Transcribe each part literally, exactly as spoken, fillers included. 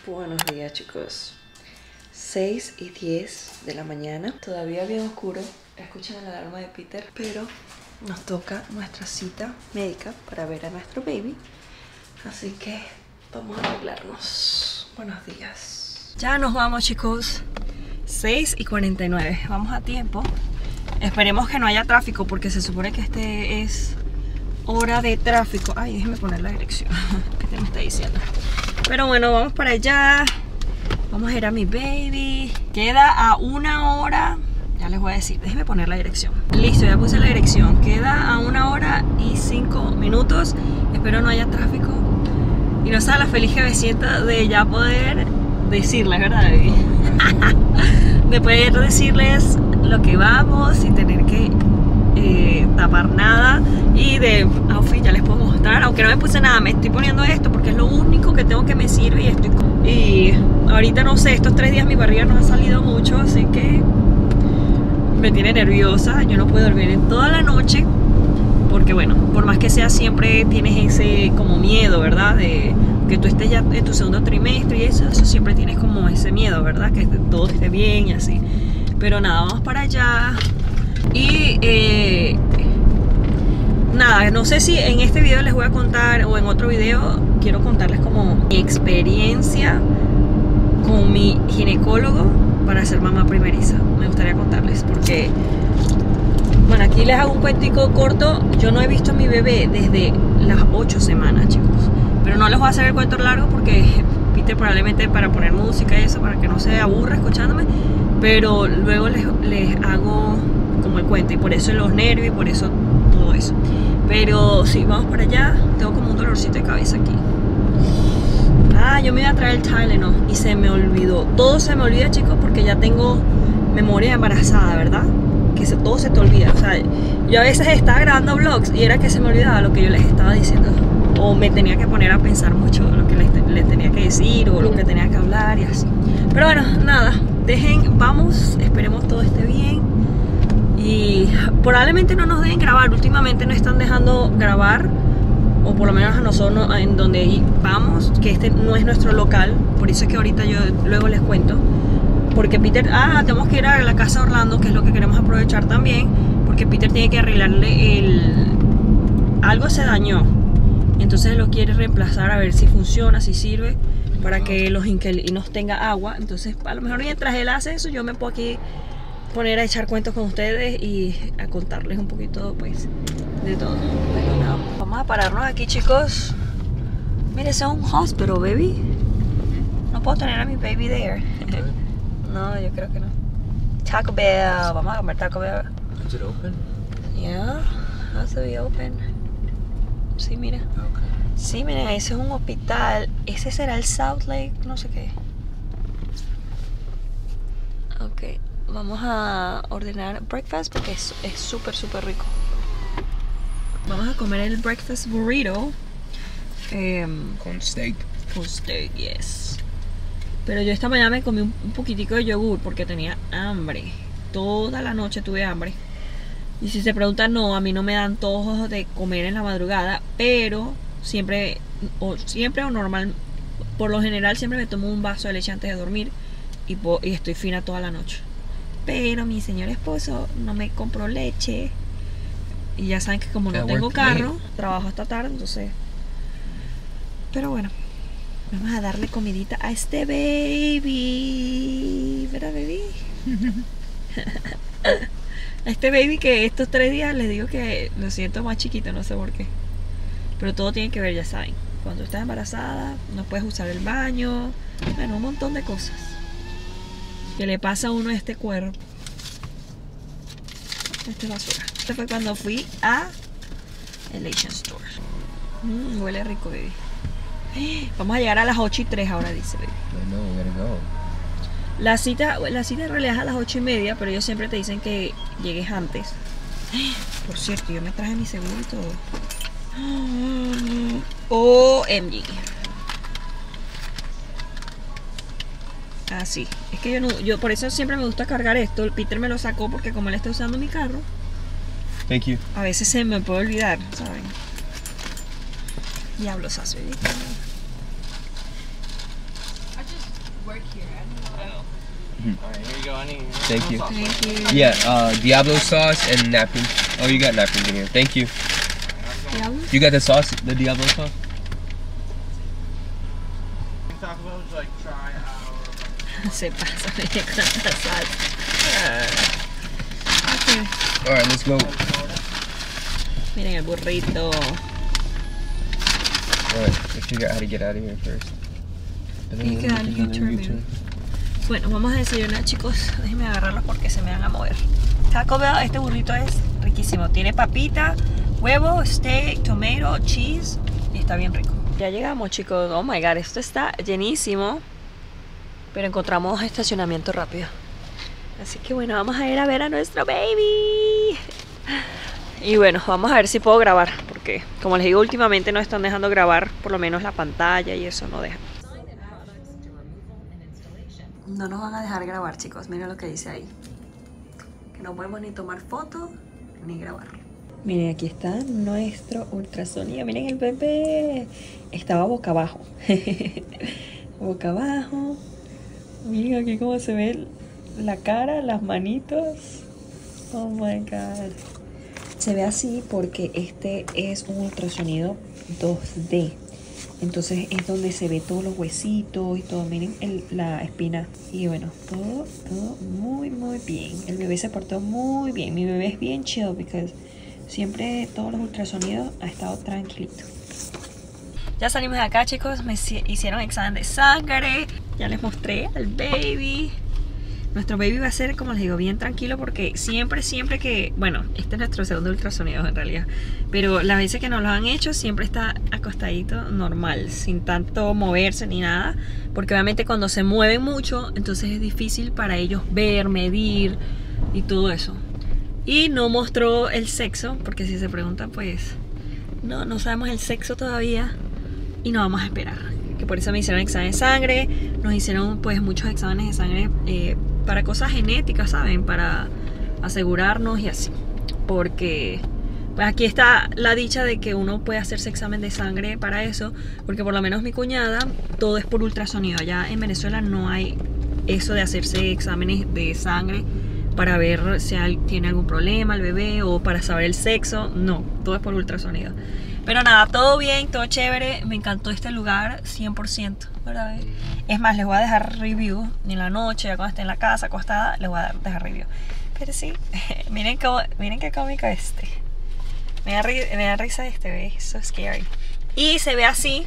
Buenos días, chicos. seis y diez de la mañana. Todavía bien oscuro. Escuchan la alarma de Peter, pero nos toca nuestra cita médica para ver a nuestro baby. Así que vamos a arreglarnos. Buenos días. Ya nos vamos, chicos. seis y cuarenta y nueve. Vamos a tiempo. Esperemos que no haya tráfico porque se supone que este es hora de tráfico. Ay, déjenme poner la dirección. ¿Qué me está diciendo? Pero bueno, vamos para allá. Vamos a ir a mi baby. Queda a una hora. Ya les voy a decir, déjenme poner la dirección. Listo, ya puse la dirección. Queda a una hora y cinco minutos. Espero no haya tráfico. Y no sabe la feliz que me siento de ya poder decirles, ¿verdad, baby? De poder decirles lo que vamos sin tener que eh, tapar nada. Y de outfit ya les puedo mostrar. Aunque no me puse nada, me estoy poniendo esto porque es lo único que tengo que me sirve. Y estoy y ahorita no sé, estos tres días mi barriga no ha salido mucho, así que me tiene nerviosa. Yo no puedo dormir en toda la noche porque bueno, por más que sea siempre tienes ese como miedo, ¿verdad? De que tú estés ya en tu segundo trimestre y eso, eso siempre tienes como ese miedo, ¿verdad? Que todo esté bien y así. Pero nada, vamos para allá. Y eh, nada, no sé si en este video les voy a contar o en otro video quiero contarles como mi experiencia con mi ginecólogo para ser mamá primeriza. Me gustaría contarles porque, bueno, aquí les hago un cuentico corto. Yo no he visto a mi bebé desde las ocho semanas, chicos. Pero no les voy a hacer el cuento largo porque Peter probablemente para poner música y eso, para que no se aburra escuchándome. Pero luego les, les hago como el cuento y por eso los nervios y por eso todo eso. Pero sí, vamos para allá. Tengo como un dolorcito de cabeza aquí. Ah, yo me iba a traer el Tylenol y se me olvidó. Todo se me olvida, chicos, porque ya tengo memoria de embarazada, ¿verdad? Que se, todo se te olvida. O sea, yo a veces estaba grabando vlogs y era que se me olvidaba lo que yo les estaba diciendo. O me tenía que poner a pensar mucho lo que les, les tenía que decir o lo que tenía que hablar y así. Pero bueno, nada. Dejen, vamos, esperemos todo esté bien. Y probablemente no nos dejen grabar. Últimamente no están dejando grabar, o por lo menos a nosotros en donde vamos, que este no es nuestro local. Por eso es que ahorita yo luego les cuento. Porque Peter, ah, tenemos que ir a la casa de Orlando, que es lo que queremos aprovechar también. Porque Peter tiene que arreglarle el... algo se dañó. Entonces lo quiere reemplazar a ver si funciona, si sirve, para que los inquilinos tengan agua. Entonces a lo mejor mientras él hace eso, yo me puedo aquí poner a echar cuentos con ustedes y a contarles un poquito, pues, de todo. Bueno, no, vamos a pararnos aquí, chicos. Mire, ese es un hospital, baby. No puedo tener a mi baby there. No, yo creo que no. Taco Bell, vamos a comer Taco Bell. Is it open? Yeah, has to be open. Sí, mira. Okay. Sí, miren, ese es un hospital. Ese será el South Lake, no sé qué. Ok, vamos a ordenar breakfast porque es súper, súper rico. Vamos a comer el breakfast burrito. Eh, Con steak. con steak, yes. Pero yo esta mañana me comí un, un poquitico de yogur porque tenía hambre. Toda la noche tuve hambre. Y si se preguntan, no, a mí no me dan antojos de comer en la madrugada, pero siempre o siempre o normal, por lo general siempre me tomo un vaso de leche antes de dormir y, y estoy fina toda la noche. Pero mi señor esposo no me compró leche y ya saben que como no tengo carro, trabajo hasta tarde, entonces. Pero bueno, vamos a darle comidita a este baby, ¿verdad, baby? A este baby que estos tres días les digo que lo siento más chiquito, no sé por qué. Pero todo tiene que ver, ya saben. Cuando estás embarazada, no puedes usar el baño. Bueno, un montón de cosas que le pasa a uno a este cuerpo. Este es basura. Este fue cuando fui a el Asian Store. Mm, huele rico, baby. Vamos a llegar a las ocho y tres ahora, dice, baby. No, no, we gotta go. La cita, la cita en realidad es a las ocho y media, pero ellos siempre te dicen que llegues antes. Por cierto, yo me traje mi seguro y todo. O M G. Ah, sí. Es que yo no, yo por eso siempre me gusta cargar esto. El Peter me lo sacó porque como él está usando mi carro, Thank you. a veces se me puede olvidar, ¿saben? Diablos, así. work here. I don't know. Mhm. Alright, here you go, honey. Thank you. Thank you. Yeah, uh, Diablo sauce and napkins. Oh, you got napkins in here. Thank you. Diablo? You got the sauce, the Diablo sauce? Talk about was like try our. Se pasa de con la salsa. Okay. All right, let's go. Miren el burrito. All right, let's figure out how to get out of here first. You got a U-turn, baby. Bueno, vamos a desayunar, chicos. Déjenme agarrarlos porque se me van a mover. Taco Bell, este burrito es riquísimo. Tiene papita, huevo, steak, tomato, cheese y está bien rico. Ya llegamos, chicos. Oh my god, esto está llenísimo. Pero encontramos estacionamiento rápido. Así que bueno, vamos a ir a ver a nuestro baby. Y bueno, vamos a ver si puedo grabar. Porque como les digo, últimamente no están dejando grabar. Por lo menos la pantalla y eso no deja. No nos van a dejar grabar, chicos. Miren lo que dice ahí. Que no podemos ni tomar fotos ni grabar. Miren, aquí está nuestro ultrasonido. Miren el bebé. Estaba boca abajo. Boca abajo. Miren aquí cómo se ve la cara, las manitos. Oh my god. Se ve así porque este es un ultrasonido dos D. Entonces es donde se ve todos los huesitos y todo. Miren el, la espina. Y bueno, todo, todo muy, muy bien. El bebé se portó muy bien. Mi bebé es bien chill porque siempre todos los ultrasonidos ha estado tranquilito. Ya salimos de acá, chicos. Me hicieron examen de sangre. Ya les mostré al baby. Nuestro baby va a ser, como les digo, bien tranquilo porque siempre, siempre que... Bueno, este es nuestro segundo ultrasonido en realidad. Pero las veces que nos lo han hecho siempre está acostadito normal, sin tanto moverse ni nada. Porque obviamente cuando se mueven mucho, entonces es difícil para ellos ver, medir y todo eso. Y no mostró el sexo, porque si se preguntan, pues... No, no sabemos el sexo todavía y no vamos a esperar. Que por eso me hicieron examen de sangre. Nos hicieron pues muchos exámenes de sangre eh, para cosas genéticas, ¿saben? Para asegurarnos y así. Porque pues aquí está la dicha de que uno puede hacerse examen de sangre para eso. Porque por lo menos mi cuñada, todo es por ultrasonido. Allá en Venezuela no hay eso de hacerse exámenes de sangre para ver si tiene algún problema el bebé o para saber el sexo. No, todo es por ultrasonido. Pero nada, todo bien, todo chévere. Me encantó este lugar, cien por ciento, ¿verdad? Es más, les voy a dejar review en la noche, ya cuando esté en la casa acostada, les voy a dejar review. Pero sí, miren, cómo, miren qué cómico este. Me da, me da risa este, ¿ves? So scary. Y se ve así.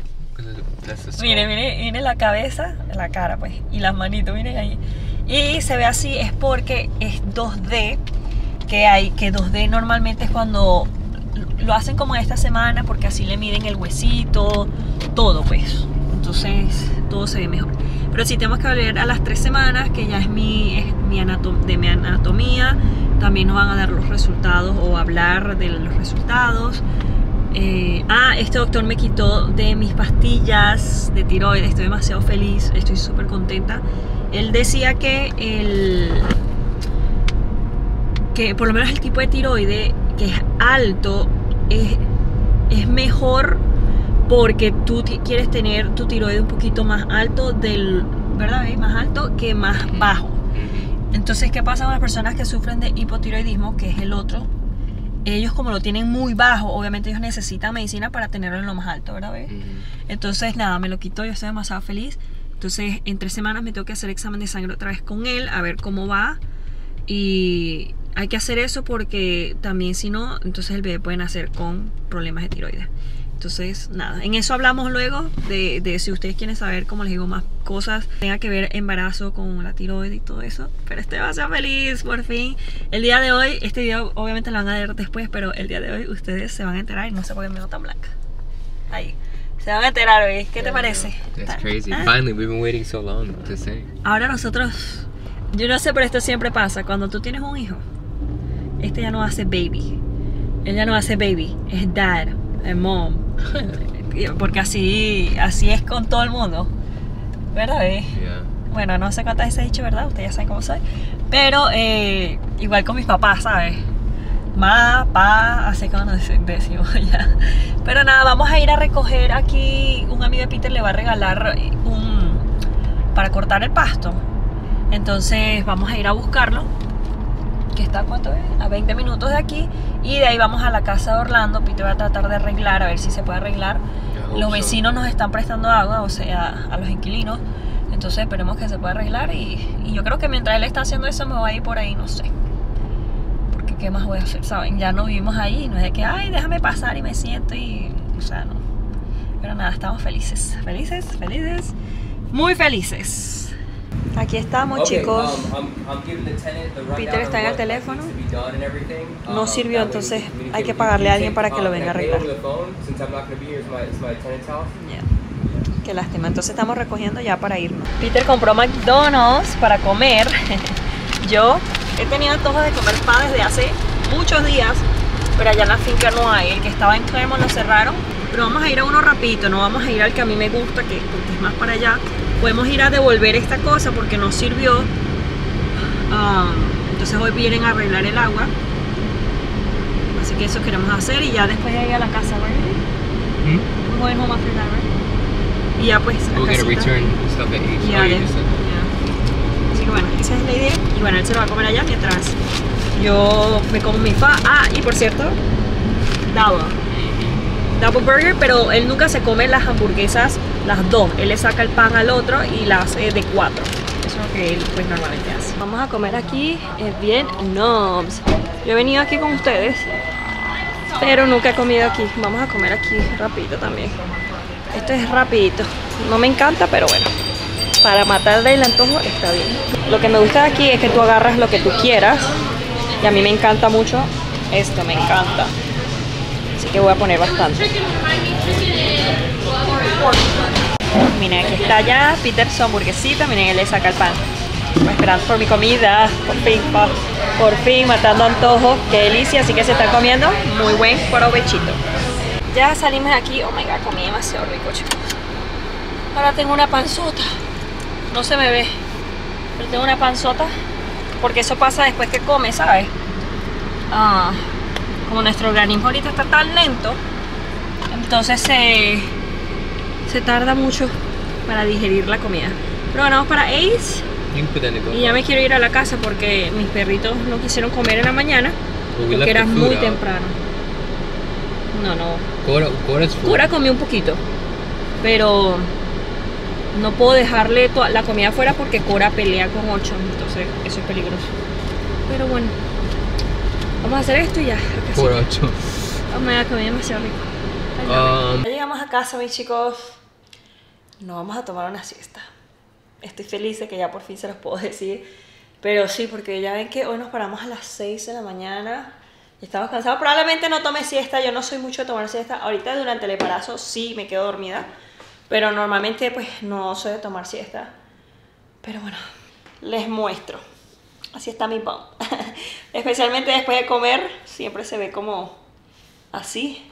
Miren, miren, miren la cabeza, la cara pues, y las manitos, miren ahí. Y se ve así es porque es dos D, que hay, que dos D normalmente es cuando lo hacen como esta semana, porque así le miden el huesito, todo pues. Entonces todo se ve mejor. Pero si tenemos que volver a las tres semanas, que ya es mi, es mi anatom de mi anatomía, también nos van a dar los resultados o hablar de los resultados. Eh, ah, este doctor me quitó de mis pastillas de tiroides. Estoy demasiado feliz, estoy súper contenta. Él decía que el que por lo menos el tipo de tiroide que es alto es, es mejor porque tú quieres tener tu tiroide un poquito más alto del, ¿verdad? Más alto que más bajo. Entonces, ¿qué pasa con las personas que sufren de hipotiroidismo, que es el otro? Ellos como lo tienen muy bajo, obviamente ellos necesitan medicina para tenerlo en lo más alto, ¿verdad? Uh-huh. Entonces nada, me lo quitó, yo estoy demasiado feliz. Entonces en tres semanas me tengo que hacer examen de sangre otra vez con él, a ver cómo va. Y hay que hacer eso porque también si no, entonces el bebé puede nacer con problemas de tiroides. Entonces nada, en eso hablamos luego de, de si ustedes quieren saber, como les digo, más cosas tenga que ver embarazo con la tiroides y todo eso. Pero estoy demasiado feliz, por fin. El día de hoy, este video obviamente lo van a ver después, pero el día de hoy ustedes se van a enterar y no sé por qué me veo tan blanca. Ahí, se van a enterar hoy. ¿Qué te parece? That's crazy. ¿Ah? Finally, we've been waiting so long to say. Ahora nosotros, yo no sé, pero esto siempre pasa. Cuando tú tienes un hijo, este ya no hace baby. Él ya no hace baby, es dad, es mom. Porque así, así es con todo el mundo, ¿verdad? Eh? Yeah. Bueno, no sé cuántas veces he dicho, ¿verdad? Ustedes ya saben cómo soy. Pero eh, igual con mis papás, ¿sabes? Ma, pa, así como nos decimos ya. Pero nada, vamos a ir a recoger aquí. Un amigo de Peter le va a regalar un para cortar el pasto. Entonces vamos a ir a buscarlo, que está ¿a cuánto es? A veinte minutos de aquí. Y de ahí vamos a la casa de Orlando. Peter va a tratar de arreglar, a ver si se puede arreglar. Los vecinos nos están prestando agua, o sea, a los inquilinos. Entonces esperemos que se pueda arreglar y, y yo creo que mientras él está haciendo eso me voy a ir por ahí, no sé. Porque qué más voy a hacer, ¿saben? Ya no vivimos ahí, no es de que, ay, déjame pasar y me siento y... O sea, no. Pero nada, estamos felices, felices, felices, muy felices. Aquí estamos, Okay, chicos. um, I'm, I'm giving the tenant the rundown Peter está en el of what teléfono. needs to be done and everything. No Um, sirvió, that way we entonces can communicate hay que with pagarle a you. alguien para que Um, lo venga a can I pay arreglar. over the phone, since I'm not going to be here, it's my, it's my tenant's house. Yeah. Qué lástima, entonces estamos recogiendo ya para irnos. Peter compró McDonald's para comer. Yo he tenido antojo de comer pan desde hace muchos días, pero allá en la finca no hay. El que estaba en Clermont lo cerraron, pero vamos a ir a uno rapidito, no vamos a ir al que a mí me gusta, que porque es más para allá. Podemos ir a devolver esta cosa porque no sirvió. Um, entonces hoy vienen a arreglar el agua. Así que eso queremos hacer y ya después de ir a la casa, ¿verdad? Hmm? We're going home after that, right? Y ya pues la We'll get a casita. return stuff at eight. Ya, Oh, you de- just said that. ya. Así que bueno, esa es la idea. Y bueno, él se lo va a comer allá mientras yo me como mi fa. Ah, y por cierto, double. Double burger, pero él nunca se come las hamburguesas, las dos. Él le saca el pan al otro y las hace de cuatro. Eso es lo que él pues normalmente hace. Vamos a comer aquí en Vietnam's. Yo he venido aquí con ustedes, pero nunca he comido aquí. Vamos a comer aquí rapidito también. Esto es rapidito. No me encanta, pero bueno. Para matarle el antojo está bien. Lo que me gusta de aquí es que tú agarras lo que tú quieras. Y a mí me encanta mucho. Esto me encanta. Así que voy a poner bastante. Miren, aquí está ya Peter su hamburguesita. Miren, él le saca el pan. Estoy esperando por mi comida. Por fin, pa- por fin, matando antojo. Qué delicia. Así que se está comiendo muy buen provechito. Ya salimos de aquí. Oh my god, comí demasiado rico, chicos. Ahora tengo una panzota. No se me ve, pero tengo una panzota. Porque eso pasa después que come, ¿sabes? Ah, como nuestro organismo ahorita está tan lento, entonces se, se tarda mucho para digerir la comida. Pero bueno, vamos para Ace. You can put that in the Y ya me quiero ir a la casa porque mis perritos no quisieron comer en la mañana. Well, we Porque left era the food muy out. temprano. No, no. Cora, Cora's food. Cora comió un poquito, pero no puedo dejarle toda la comida afuera porque Cora pelea con ocho, entonces eso es peligroso. Pero bueno, vamos a hacer esto y ya. acá sí. Cora ocho. Oh, me ha comido demasiado rico. Ay, no. Um, Ya llegamos a casa, mis chicos. Nos vamos a tomar una siesta. Estoy feliz de que ya por fin se los puedo decir. Pero sí, porque ya ven que hoy nos paramos a las seis de la mañana. Y estamos cansados. Probablemente no tome siesta. Yo no soy mucho de tomar siesta. Ahorita durante el embarazo sí me quedo dormida. Pero normalmente pues no soy de tomar siesta. Pero bueno, les muestro. Así está mi pan. Especialmente después de comer. Siempre se ve como así.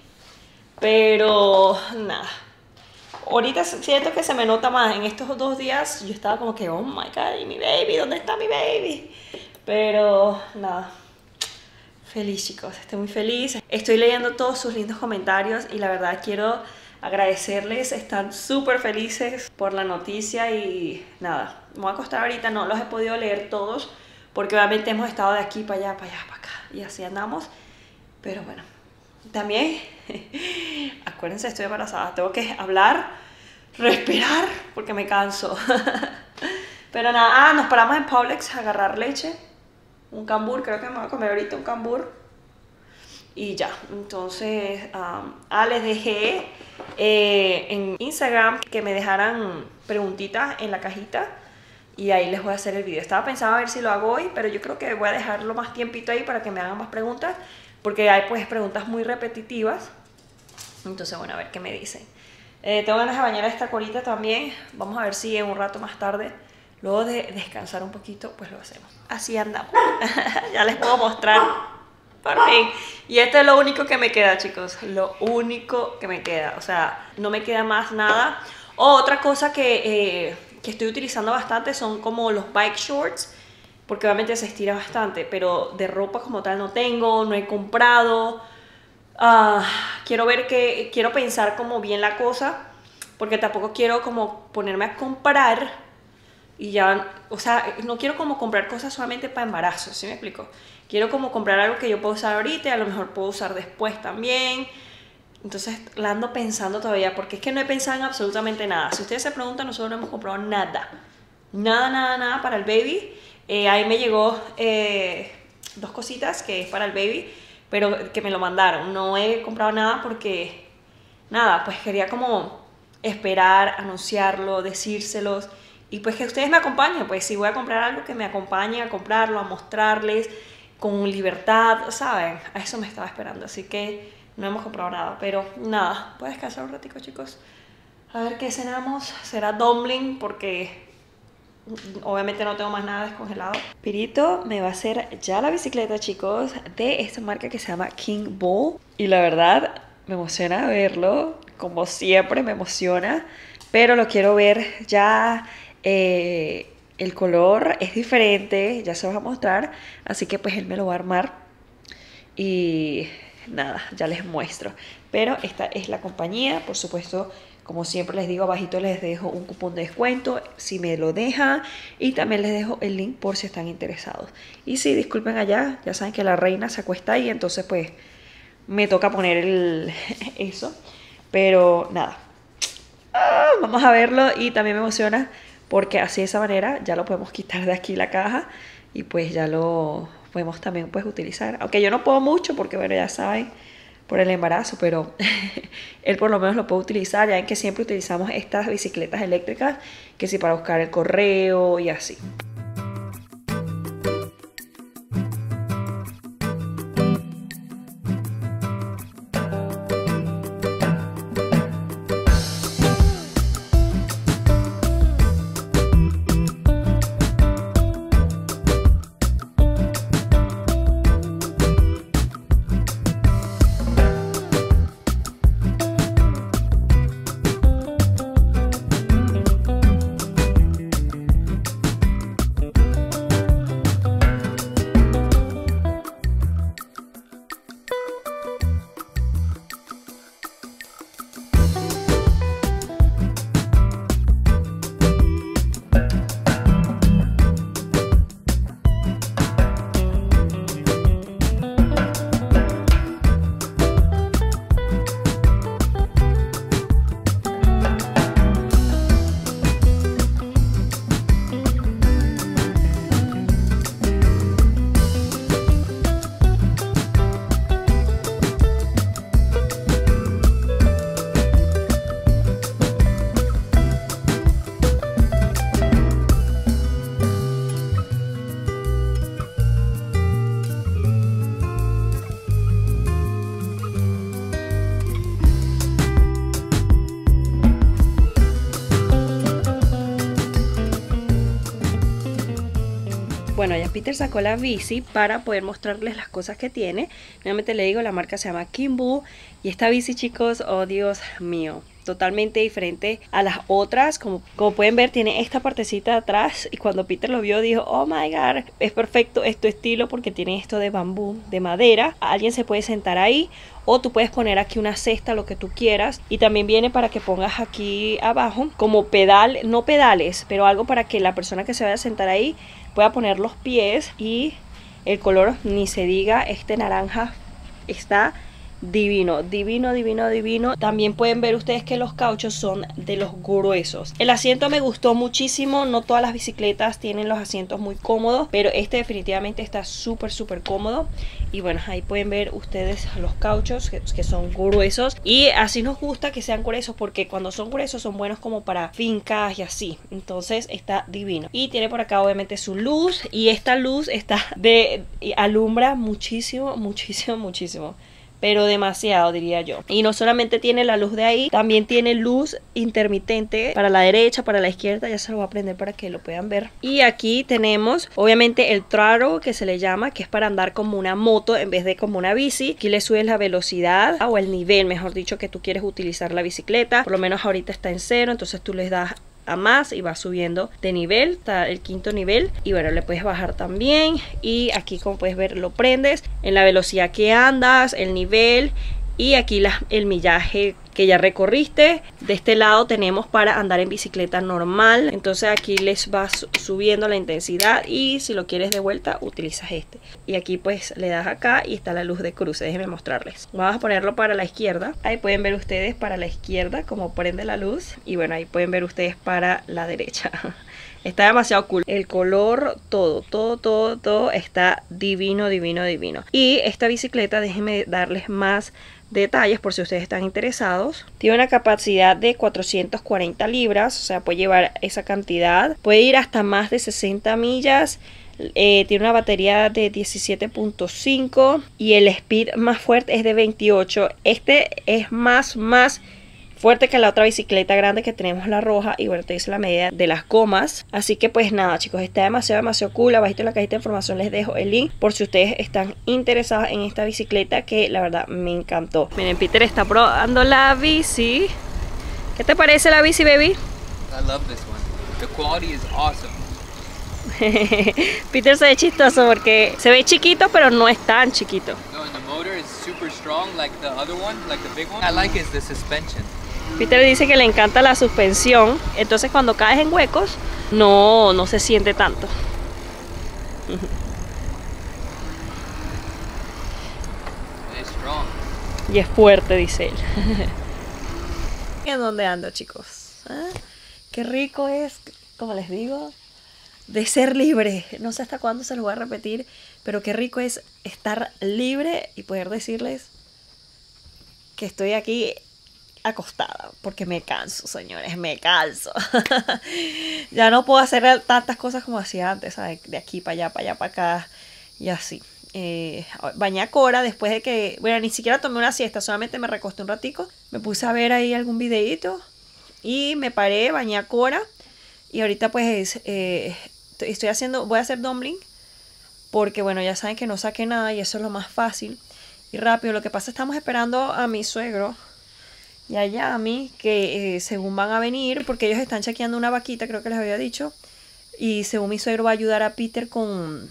Pero nada. Ahorita siento que se me nota más. En estos dos días yo estaba como que, oh my god, ¿y mi baby? ¿Dónde está mi baby? Pero nada. Feliz, chicos. Estoy muy feliz. Estoy leyendo todos sus lindos comentarios y la verdad quiero agradecerles. Están súper felices por la noticia y nada. Me voy a acostar ahorita. No los he podido leer todos porque obviamente hemos estado de aquí para allá, para allá, para acá. Y así andamos. Pero bueno. También, acuérdense, estoy embarazada. Tengo que hablar, respirar, porque me canso. Pero nada, ah, nos paramos en Publix a agarrar leche. Un cambur, creo que me voy a comer ahorita un cambur. Y ya, entonces, um, ah, les dejé eh, en Instagram que me dejaran preguntitas en la cajita. Y ahí les voy a hacer el video. Estaba pensando a ver si lo hago hoy, pero yo creo que voy a dejarlo más tiempito ahí para que me hagan más preguntas. Porque hay pues preguntas muy repetitivas. Entonces, bueno, a ver qué me dicen. Eh, tengo ganas de bañar a esta Corita también. Vamos a ver si en un rato más tarde, luego de descansar un poquito, pues lo hacemos. Así andamos. Ya les puedo mostrar. Por fin. Y esto es lo único que me queda, chicos. Lo único que me queda. O sea, no me queda más nada. Oh, otra cosa que, eh, que estoy utilizando bastante son como los bike shorts. Porque obviamente se estira bastante, pero de ropa como tal no tengo, no he comprado. Uh, quiero ver que, quiero pensar como bien la cosa, porque tampoco quiero como ponerme a comprar y ya, o sea, no quiero como comprar cosas solamente para embarazo, ¿sí me explico? Quiero como comprar algo que yo puedo usar ahorita y a lo mejor puedo usar después también. Entonces la ando pensando todavía, porque es que no he pensado en absolutamente nada. Si ustedes se preguntan, nosotros no hemos comprado nada. Nada, nada, nada para el baby. Eh, ahí me llegó eh, dos cositas que es para el baby, pero que me lo mandaron. No he comprado nada porque, nada, pues quería como esperar, anunciarlo, decírselos. Y pues que ustedes me acompañen, pues si voy a comprar algo, que me acompañen a comprarlo, a mostrarles con libertad, ¿saben? A eso me estaba esperando, así que no hemos comprado nada. Pero nada, voy a descansar un ratico, chicos. A ver qué cenamos. Será dumpling porque obviamente no tengo más nada descongelado. Pirito me va a hacer ya la bicicleta, chicos, de esta marca que se llama King Bull. Y la verdad, me emociona verlo. Como siempre, me emociona. Pero lo quiero ver ya. Eh, el color es diferente, ya se los va a mostrar. Así que pues él me lo va a armar. Y nada, ya les muestro. Pero esta es la compañía, por supuesto. Como siempre les digo, abajito les dejo un cupón de descuento si me lo dejan. Y también les dejo el link por si están interesados. Y sí, disculpen allá, ya saben que la reina se acuesta ahí. Entonces pues me toca poner el, eso. Pero nada, ah, vamos a verlo. Y también me emociona porque así de esa manera ya lo podemos quitar de aquí la caja. Y pues ya lo podemos también pues utilizar. Aunque yo no puedo mucho porque bueno, ya saben, por el embarazo, pero él por lo menos lo puede utilizar. Ya ven que siempre utilizamos estas bicicletas eléctricas, que sí, para buscar el correo y así. Bueno, ya Peter sacó la bici para poder mostrarles las cosas que tiene. Nuevamente le digo, la marca se llama King Bull. Y esta bici, chicos, oh Dios mío, totalmente diferente a las otras. Como, como pueden ver, tiene esta partecita de atrás. Y cuando Peter lo vio, dijo, oh my god, es perfecto este estilo porque tiene esto de bambú, de madera. Alguien se puede sentar ahí. O tú puedes poner aquí una cesta, lo que tú quieras. Y también viene para que pongas aquí abajo como pedal, no pedales, pero algo para que la persona que se vaya a sentar ahí pueda poner los pies. Y el color, ni se diga, este naranja está divino, divino, divino, divino. También pueden ver ustedes que los cauchos son de los gruesos. El asiento me gustó muchísimo. No todas las bicicletas tienen los asientos muy cómodos, pero este definitivamente está súper, súper cómodo. Y bueno, ahí pueden ver ustedes los cauchos que, que son gruesos. Y así nos gusta que sean gruesos, porque cuando son gruesos son buenos como para fincas y así. Entonces está divino. Y tiene por acá obviamente su luz. Y esta luz está de alumbra muchísimo, muchísimo, muchísimo. Pero demasiado, diría yo. Y no solamente tiene la luz de ahí, también tiene luz intermitente para la derecha, para la izquierda. Ya se lo voy a prender para que lo puedan ver. Y aquí tenemos obviamente el throttle, que se le llama, que es para andar como una moto en vez de como una bici. Aquí le subes la velocidad o el nivel, mejor dicho, que tú quieres utilizar la bicicleta. Por lo menos ahorita está en cero, entonces tú les das a más y va subiendo de nivel, está el quinto nivel. Y bueno, le puedes bajar también. Y aquí, como puedes ver, lo prendes en la velocidad que andas, el nivel. Y aquí la, el millaje que ya recorriste. De este lado tenemos para andar en bicicleta normal. Entonces aquí les va subiendo la intensidad y si lo quieres de vuelta utilizas este. Y aquí pues le das acá y está la luz de cruce. Déjenme mostrarles. Vamos a ponerlo para la izquierda. Ahí pueden ver ustedes para la izquierda como prende la luz. Y bueno, ahí pueden ver ustedes para la derecha. Está demasiado cool. El color, todo, todo, todo, todo está divino, divino, divino. Y esta bicicleta, déjenme darles más detalles por si ustedes están interesados. Tiene una capacidad de cuatrocientas cuarenta libras, o sea, puede llevar esa cantidad. Puede ir hasta más de sesenta millas. Eh, tiene una batería de diecisiete punto cinco y el speed más fuerte es de veintiocho. Este es más, más fuerte que la otra bicicleta grande que tenemos, la roja. Y bueno, te dice la medida de las gomas. Así que pues nada, chicos, está demasiado, demasiado cool. Abajito en la cajita de información les dejo el link por si ustedes están interesados en esta bicicleta, que la verdad me encantó. Miren, Peter está probando la bici. ¿Qué te parece la bici, baby? I love this one. The quality is awesome. Peter se ve chistoso porque se ve chiquito, pero no es tan chiquito. No, and the motor is super strong like the other one, like the big one. I like is the suspension. Peter dice que le encanta la suspensión, entonces cuando caes en huecos no, no se siente tanto. It's strong. Y es fuerte, dice él. ¿En dónde ando, chicos? ¿Ah? Qué rico es, como les digo, de ser libre. No sé hasta cuándo se los voy a repetir, pero qué rico es estar libre y poder decirles que estoy aquí acostada, porque me canso, señores, me canso. Ya no puedo hacer tantas cosas como hacía antes, ¿sabes? De aquí para allá, para allá, para acá y así. Eh, bañé a Cora después de que, bueno, ni siquiera tomé una siesta, solamente me recosté un ratico, me puse a ver ahí algún videito y me paré, bañé a Cora y ahorita pues eh, estoy haciendo, voy a hacer dumpling porque bueno, ya saben que no saqué nada y eso es lo más fácil y rápido. Lo que pasa es que estamos esperando a mi suegro y a Yami, que eh, según van a venir, porque ellos están chequeando una vaquita, creo que les había dicho, y según mi suegro va a ayudar a Peter con,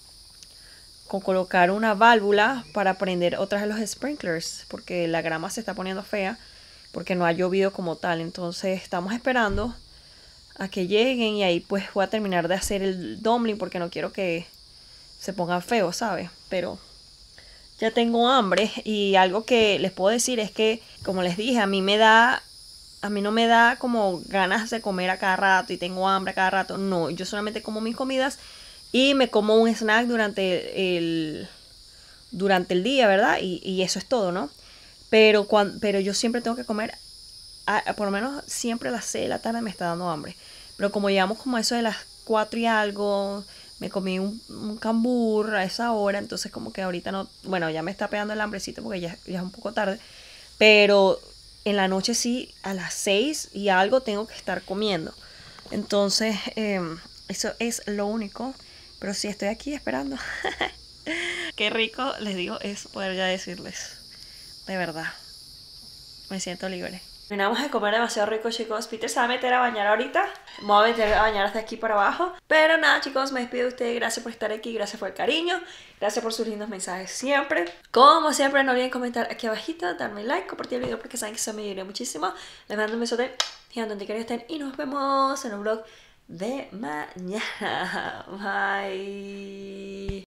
con colocar una válvula para prender otras de los sprinklers, porque la grama se está poniendo fea, porque no ha llovido como tal. Entonces estamos esperando a que lleguen y ahí pues voy a terminar de hacer el dumpling, porque no quiero que se pongan feos, ¿sabes? Pero ya tengo hambre y algo que les puedo decir es que, como les dije, a mí me da, a mí no me da como ganas de comer a cada rato y tengo hambre a cada rato. No, yo solamente como mis comidas y me como un snack durante el, durante el día, ¿verdad? Y, y eso es todo, ¿no? Pero, cuando, pero yo siempre tengo que comer, a, a, por lo menos siempre a las seis de la tarde me está dando hambre. Pero como llegamos como a eso de las cuatro y algo, me comí un, un cambur a esa hora, entonces como que ahorita no, bueno, ya me está pegando el hambrecito porque ya, ya es un poco tarde, pero en la noche sí, a las seis y algo tengo que estar comiendo. Entonces, eh, eso es lo único, pero sí estoy aquí esperando. Qué rico, les digo, es poder ya decirles, de verdad, me siento libre. Terminamos de comer demasiado rico, chicos. Peter se va a meter a bañar ahorita. Me voy a meter a bañar hasta aquí para abajo. Pero nada, chicos, me despido de ustedes. Gracias por estar aquí, gracias por el cariño, gracias por sus lindos mensajes siempre. Como siempre, no olviden comentar aquí abajito, darme like, compartir el video porque saben que eso me ayudaría muchísimo. Les mando un besote gigante donde quiera que estén y nos vemos en un vlog de mañana. Bye.